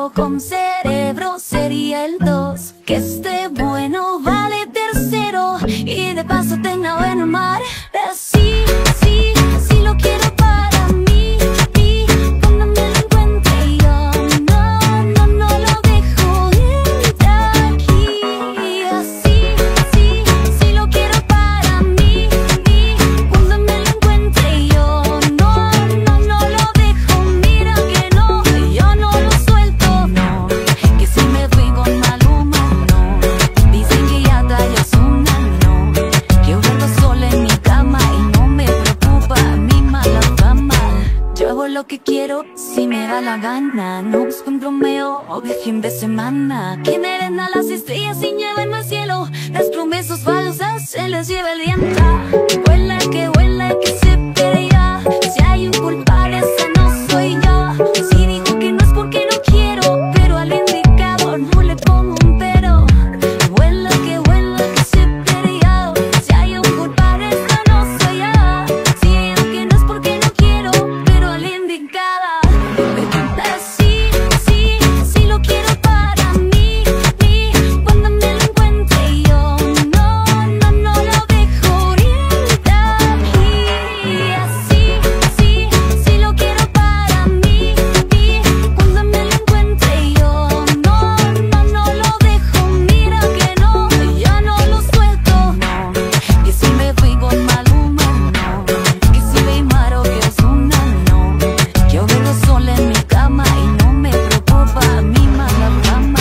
soltero con cerebro sería el 2. Que esté bueno vale tercero y de paso tenga buen mar. Sí, sí, sí lo quiero para mí, cuando me lo encuentre yo no lo dejo ir de aquí. Así, sí, sí lo quiero para mí, cuando me lo encuentre yo no lo dejo. Mira que no, yo no lo suelto, no. Que si me fui con Maluma, no. Dicen que ya trae Ozuna, no. Que vuelvo sola en mi cama y no me preocupa mi mala fama. Yo hago lo que quiero si me da la gana. No busco un Romeo o de fin de semana. Que me den a las estrellas y llévenme al cielo. Las promesas falsas se les lleva el viento. Vuela que se pierda ya. Si hay un culpable esa no soy yo. Si dijo que no es porque no quiero, pero al indicado no le pongo un pero. Vuela que se pierda ya. Si hay un culpable esa no soy yo. Si dijo que no es porque no quiero, pero al indicada. Sí, sí, sí lo quiero para mí, cuando me lo encuentre yo no lo dejo ir de aquí. Así, sí, sí lo quiero para mí, cuando me lo encuentre yo no lo dejo. Mira que no, ya no lo suelto, no. Que si me fui con Maluma, no. Que si me maro que Ozuna, no. Yo verlo sola en mi cama y no me preocupa mi mala fama.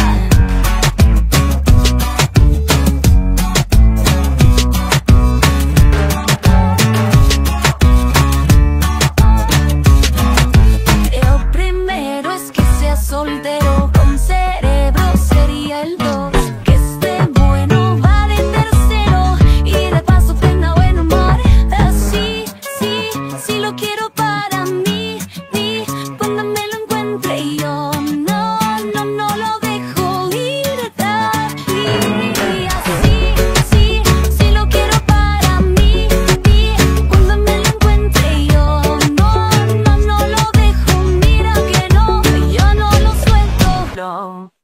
Lo primero es que sea soltero con cerebro sería el 2. Que esté bueno vale tercero y de paso tenga buen humor. Así, sí, sí lo quiero para mí, cuando me lo encuentre yo no lo dejo ir de aquí. Así, sí, sí lo quiero para mí, cuando me lo encuentre yo no lo dejo. Mira que no, yo no lo suelto, no.